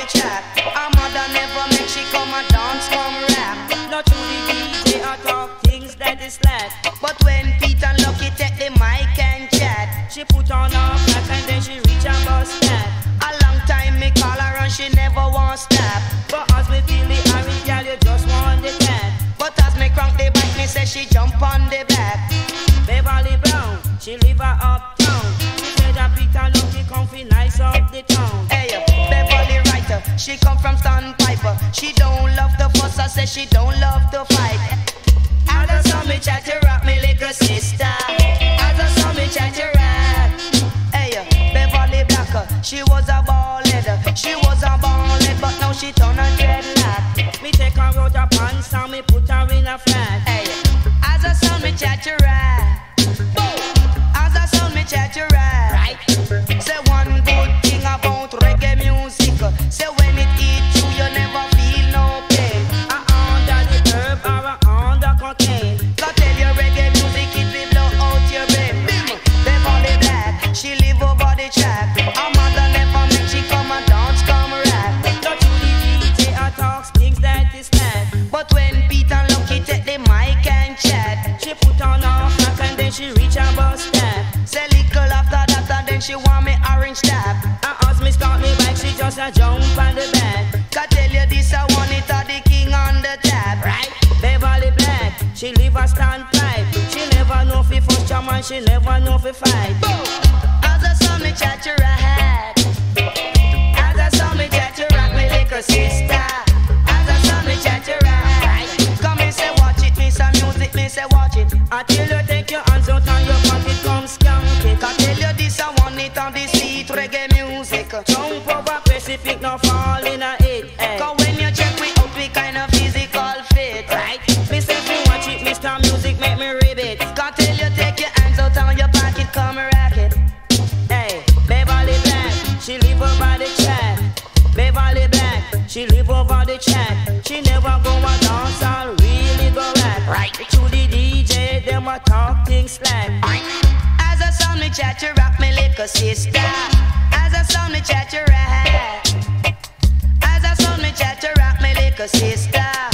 body chat. Her mother never make she come and dance, come rap. Not to the DJ I talk things that is slack. But when Pete and Lucky take the mic and chat, She put on her back and then she reach and bust that. a long time me call her and she never want stop. But as me feel the Irish girl, you just want the cat. But as me crank the back, me say she jump on the back. Beverley Brown, she live her uptown. She said that Peter Lucky comfy nice up the town. Hey, Beverly writer, she come from Sandpiper. She don't love the fuss, I say she don't love the fight. As I saw me chat to rock, me little sister. As I saw me chat to rock. Hey, Beverly Blacker, she was a ballhead. She was a ballhead, but now she turn a dreadlock. Me take her out her pants and me put her in a flat. Hey, as I saw me chat to rock. As I saw me chat to rock. Right? Say one good thing about reggae music. Say when it hits you, you never feel no pain. Under the herb or under cocaine. God tell you reggae music, it will blow out your brain. Beverly Black, she live over the track. Her mother never make she come and dance, come rap. Not to the DJ I talk things that is slack. But when Pete and Lucky take the mic and chat, She put on her back and then she reach and bust that. say little after that and then she want me orange tap. And as me start me bike, she just a jump on the back. God tell you this, I want it of the king on the tap. Right? Beverly Black, she live a standpipe. She never know fi fuss jam and she never know fi fight. As I saw me chat to rock, as I saw me chat to rock, me little sister. As I saw me chat to rock, come and say watch it, me some music, me say watch it. Until you take your hands out and your pocket come skank it. I tell you this, I want it on the street, reggae music. Jump over Pacific, no fall in a hit. Hey. Cause when you check me out, we kind of physical fit. Right? Me say fi watch it, Mr. Music make me ribbit. God tell you take your hands out on your pocket, come rock it. Hey, Beverly Black, she live over the chat. Beverly Black, she live over the chat. She never go a dance and really go rap. Right. To the DJ, them a talk things slack. As I saw me chat to rock, me little sister. As I saw me chat to rock. As I saw me chat to rock, me little sister.